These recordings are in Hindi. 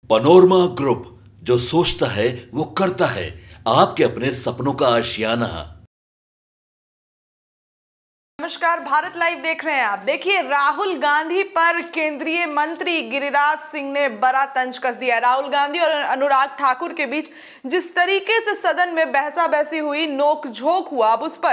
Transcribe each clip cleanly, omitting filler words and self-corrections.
पनोरमा ग्रुप, जो सोचता है वो करता है। आपके अपने सपनों का आशियाना। नमस्कार, भारत लाइव देख रहे हैं आप। देखिए, राहुल गांधी पर केंद्रीय मंत्री गिरिराज सिंह ने बड़ा तंज कस दिया। राहुल गांधी और अनुराग ठाकुर के बीच जिस तरीके से सदन में बहसा बहसी हुई, नोक झोंक हुआ, अब उस पर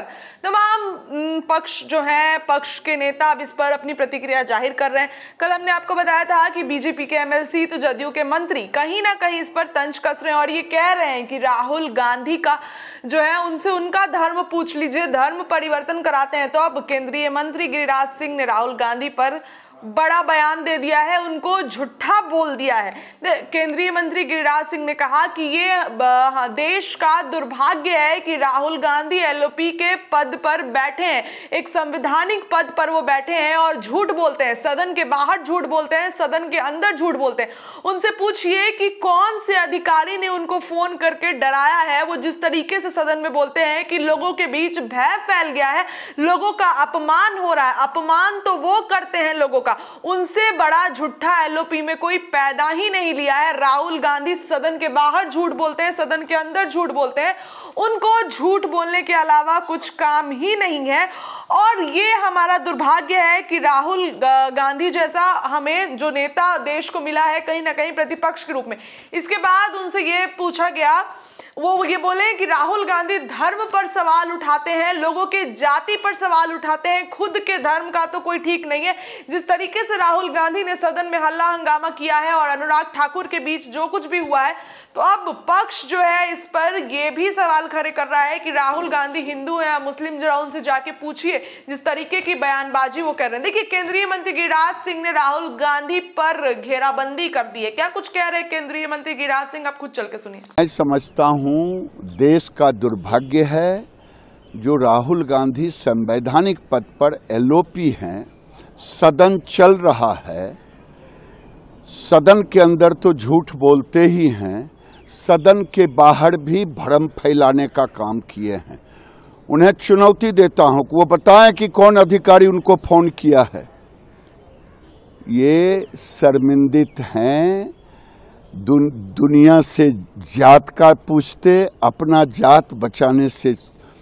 तमाम पक्ष जो है, पक्ष के नेता अब इस पर अपनी प्रतिक्रिया जाहिर कर रहे हैं। कल हमने आपको बताया था कि बीजेपी के एमएलसी तो जदयू के मंत्री कहीं ना कहीं इस पर तंज कस रहे हैं और ये कह रहे हैं कि राहुल गांधी का जो है, उनसे उनका धर्म पूछ लीजिए, धर्म परिवर्तन कराते हैं। तो अब केंद्रीय मंत्री गिरिराज सिंह ने राहुल गांधी पर बड़ा बयान दे दिया है, उनको झूठा बोल दिया है। केंद्रीय मंत्री गिरिराज सिंह ने कहा कि ये देश का दुर्भाग्य है कि राहुल गांधी एलओपी के पद पर बैठे हैं, एक संवैधानिक पद पर वो बैठे हैं और झूठ बोलते हैं, सदन के बाहर झूठ बोलते हैं, सदन के अंदर झूठ बोलते हैं। उनसे पूछिए कि कौन से अधिकारी ने उनको फोन करके डराया है। वो जिस तरीके से सदन में बोलते हैं कि लोगों के बीच भय फैल गया है, लोगों का अपमान हो रहा है, अपमान तो वो करते हैं लोगों का, उनसे बड़ा झूठा एलओपी में कोई पैदा ही नहीं लिया है। राहुल गांधी सदन के बाहर झूठ बोलते हैं, सदन के अंदर झूठ बोलते हैं, उनको झूठ बोलने के अलावा कुछ काम ही नहीं है। और ये हमारा दुर्भाग्य है कि राहुल गांधी जैसा हमें जो नेता देश को मिला है, कहीं ना कहीं प्रतिपक्ष के रूप में। इसके बाद उनसे ये पूछा गया, वो ये बोले कि राहुल गांधी धर्म पर सवाल उठाते हैं, लोगों के जाति पर सवाल उठाते हैं, खुद के धर्म का तो कोई ठीक नहीं है। जिस तरीके से राहुल गांधी ने सदन में हल्ला हंगामा किया है और अनुराग ठाकुर के बीच जो कुछ भी हुआ है, तो अब पक्ष जो है इस पर यह भी सवाल खड़े कर रहा है कि राहुल गांधी हिंदू है या मुस्लिम, जरा उनसे जाके पूछिए जिस तरीके की बयानबाजी वो कर रहे हैं। देखिए, केंद्रीय मंत्री गिरिराज सिंह ने राहुल गांधी पर घेराबंदी कर दी है। क्या कुछ कह रहे हैं केंद्रीय मंत्री गिरिराज सिंह, आप खुद चल के सुनिए। मैं समझता हूं देश का दुर्भाग्य है जो राहुल गांधी संवैधानिक पद पर एलओपी हैं, सदन चल रहा है, सदन के अंदर तो झूठ बोलते ही हैं, सदन के बाहर भी भ्रम फैलाने का काम किए हैं। उन्हें चुनौती देता हूं कि वो बताएं कि कौन अधिकारी उनको फोन किया है। ये शर्मिंदित हैं, दुनिया से जात का पूछते, अपना जात बचाने से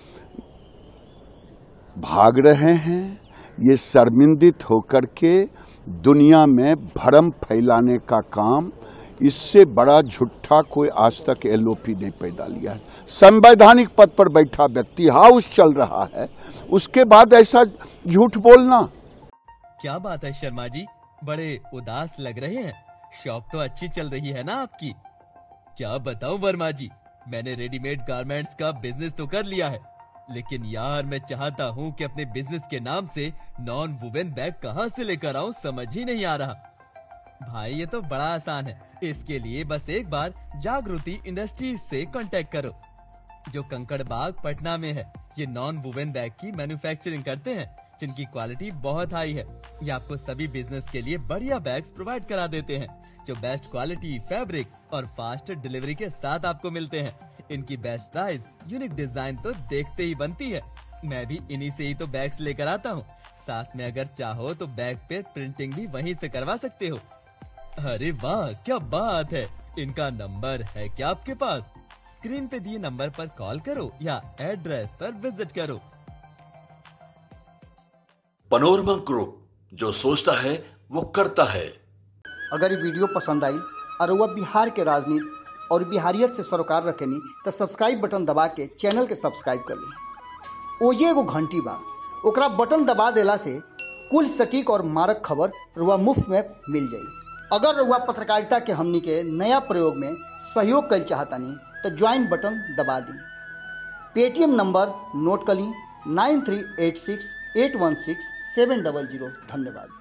भाग रहे हैं। ये शर्मिंदित होकर के दुनिया में भ्रम फैलाने का काम, इससे बड़ा झूठा कोई आज तक एलओपी नहीं पैदा लिया है। संवैधानिक पद पर बैठा व्यक्ति, हाउस चल रहा है, उसके बाद ऐसा झूठ बोलना। क्या बात है शर्मा जी, बड़े उदास लग रहे हैं। शॉप तो अच्छी चल रही है ना आपकी? क्या बताऊं वर्मा जी, मैंने रेडीमेड गारमेंट्स का बिजनेस तो कर लिया है, लेकिन यार मैं चाहता हूं कि अपने बिजनेस के नाम से नॉन वुमेन बैग कहां से लेकर आऊं, समझ ही नहीं आ रहा। भाई ये तो बड़ा आसान है, इसके लिए बस एक बार जागृति इंडस्ट्रीज से कांटेक्ट करो, जो कंकड़ बाग पटना में है। ये नॉन वुमेन बैग की मैन्युफैक्चरिंग करते हैं, जिनकी क्वालिटी बहुत हाई है। ये आपको सभी बिजनेस के लिए बढ़िया बैग्स प्रोवाइड करा देते हैं, जो बेस्ट क्वालिटी, फैब्रिक और फास्ट डिलीवरी के साथ आपको मिलते हैं। इनकी बेस्ट प्राइस, यूनिक डिजाइन तो देखते ही बनती है। मैं भी इन्हीं से ही तो बैग्स लेकर आता हूँ। साथ में अगर चाहो तो बैग पे प्रिंटिंग भी वहीं से करवा सकते हो। अरे वाह, क्या बात है। इनका नंबर है क्या आपके पास? स्क्रीन पे दिए नंबर पर कॉल करो या एड्रेस पर विजिट करो। पनोरमा ग्रुप, जो सोचता है वो करता है। अगर ये वीडियो पसंद आई और वह बिहार के राजनीति और बिहारियत से सरोकार रखेनी तो सब्सक्राइब बटन दबा के चैनल के सब्सक्राइब कर ली। ओजे एगो घंटी बा, ओकरा बटन दबा देला से कुल सटीक और मारक खबर रुआ मुफ्त में मिल जाई। अगर रुआ पत्रकारिता के हमनी के नया प्रयोग में सहयोग कर चाहतानी तो ज्वाइन बटन दबा दी। पेटीएम नंबर नोट कर ली 9386816700। धन्यवाद।